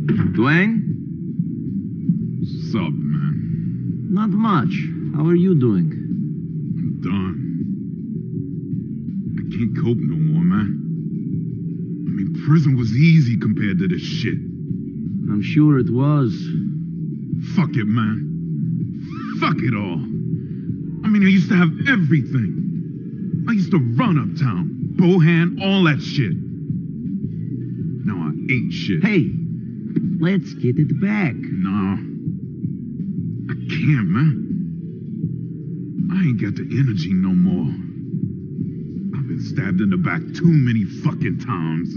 Dwayne? What's up, man? Not much. How are you doing? I'm done. I can't cope no more, man. I mean, prison was easy compared to this shit. I'm sure it was. Fuck it, man. Fuck it all. I mean, I used to have everything. I used to run uptown, Bohan, all that shit. Now I ain't shit. Hey, let's get it back. Nah. I can't, man. I ain't got the energy no more. I've been stabbed in the back too many fucking times.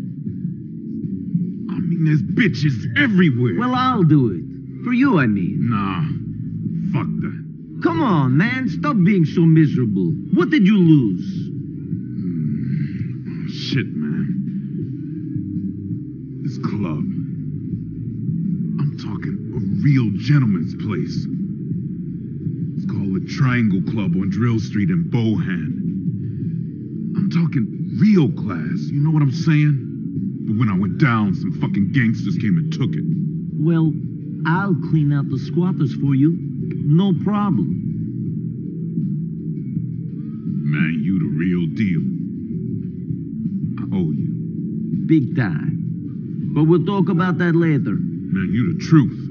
I mean, there's bitches everywhere. Well, I'll do it. For you, I mean. Nah. Fuck that. Come on, man. Stop being so miserable. What did you lose? Shit, man. This club. I'm talking a real gentleman's place. It's called the Triangle Club on Drill Street in Bohan. I'm talking real class, you know what I'm saying? But when I went down, some fucking gangsters came and took it. Well, I'll clean out the squatters for you. No problem. Man, you the real deal. I owe you. Big time. But we'll talk about that later. Man, you the truth.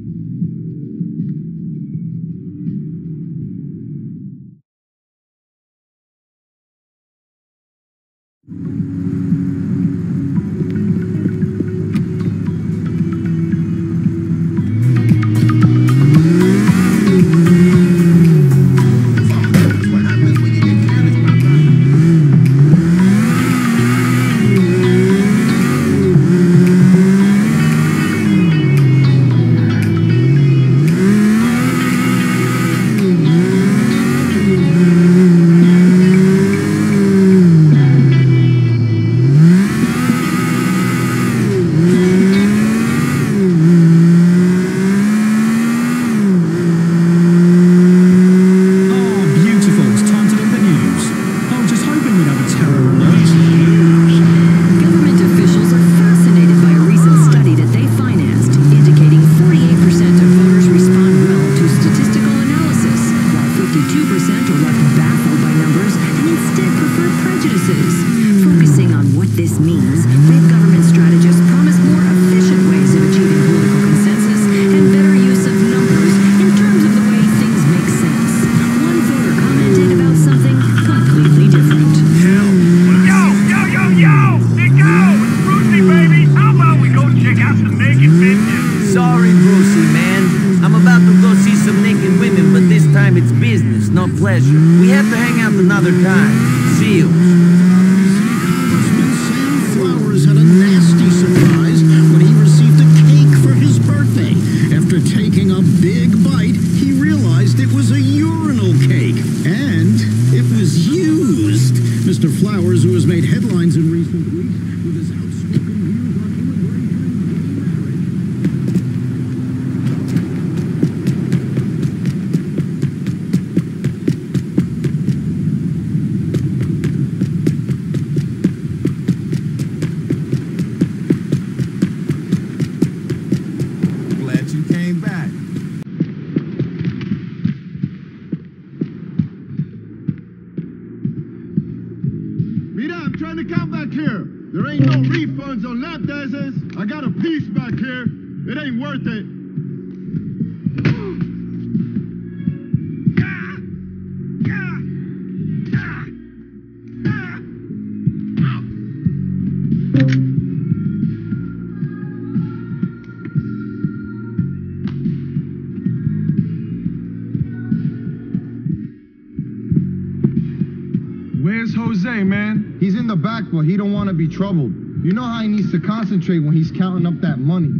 Where's Jose, man? He's in the back, but he don't want to be troubled. You know how he needs to concentrate when he's counting up that money.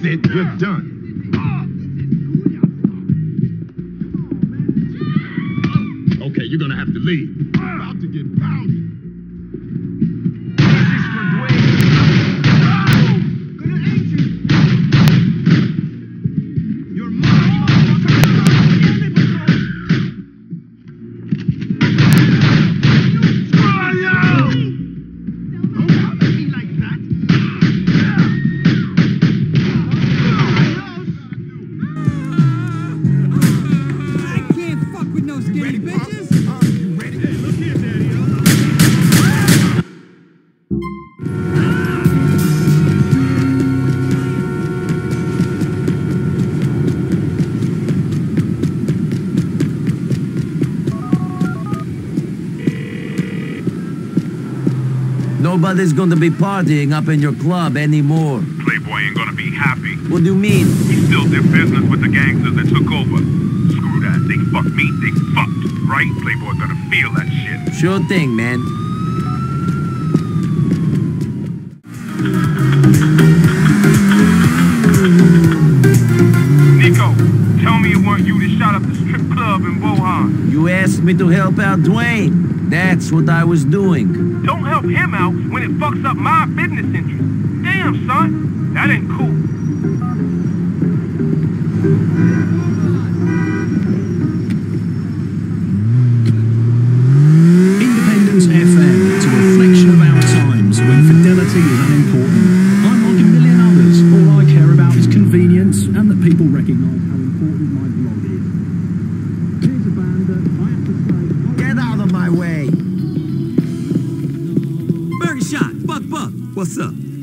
it, you're done. Okay, you're gonna have to leave. I'm about to get pounded. This is for Dwayne. Gonna end you. You're mine, motherfucker. Don't come at me like that. I can't fuck with no skinny bitches. You ready? Hey, look here, Daddy. Nobody's gonna be partying up in your club anymore. Playboy ain't gonna be happy. What do you mean? We still did business with the gangsters that took over. Screw that. They fucked me, they fucked. Right? Playboy gonna feel that shit. Sure thing, man. Nico, tell me it weren't you that shot up the strip club in Bohan. You asked me to help out Dwayne. That's what I was doing. Don't help him out when it fucks up my business interests. Damn, son. That ain't cool. Independence FM, it's a reflection of our times when fidelity is unimportant. I'm like a million others. All I care about is convenience and that people recognise how important my blog is. Here's a band that I have to say... Get out of my way. Burger shot. Buck. What's up?